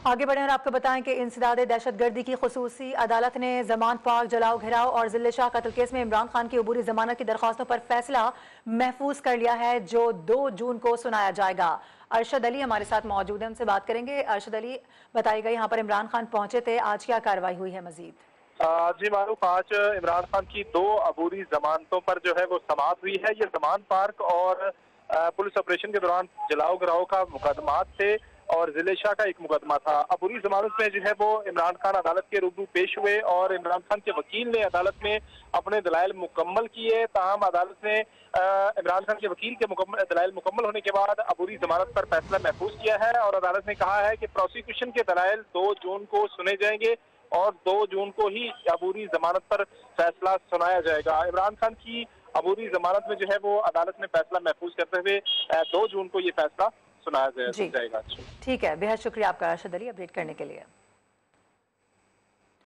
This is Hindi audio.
आगे बढ़े और आपको बताएं कि इंसदाद दहशतगर्दी की खुसूसी अदालत ने जमान पाक जलाओ घिराव और जिले शाह कत्ल केस में इमरान खान की अबूरी जमानत की दरख्वास्तों पर फैसला महफूज कर लिया है, जो 2 जून को सुनाया जाएगा। अरशद अली हमारे साथ मौजूद है, उनसे बात करेंगे। अरशद अली, बताइएगा, यहाँ पर इमरान खान पहुंचे थे, आज क्या कार्रवाई हुई है मजीद? जी मारूफ, आज इमरान खान की 2 अबूरी जमानतों पर जो है वो समाअत हुई है। ये जमान पार्क और पुलिस ऑपरेशन के दौरान जलाओ गिराओ का मुकदमा थे और जिले शाह का एक मुकदमा था। अबूरी जमानत में जो है वो इमरान खान अदालत के रूबरू पेश हुए और इमरान खान के वकील ने अदालत में अपने दलाइल मुकम्मल किए। ताहम अदालत ने इमरान खान के वकील के दलाइल मुकम्मल होने के बाद अबूरी जमानत पर फैसला महफूज किया है और अदालत ने कहा है कि प्रोसिक्यूशन के दलाइल 2 जून को सुने जाएंगे और 2 जून को ही अबूरी जमानत पर फैसला सुनाया जाएगा। इमरान खान की अबूरी जमानत में जो है वो अदालत ने फैसला महफूज करते हुए 2 जून को ये फैसला सुनाया जाएगा। ठीक है, बेहद शुक्रिया आपका अरशद अली अपडेट करने के लिए।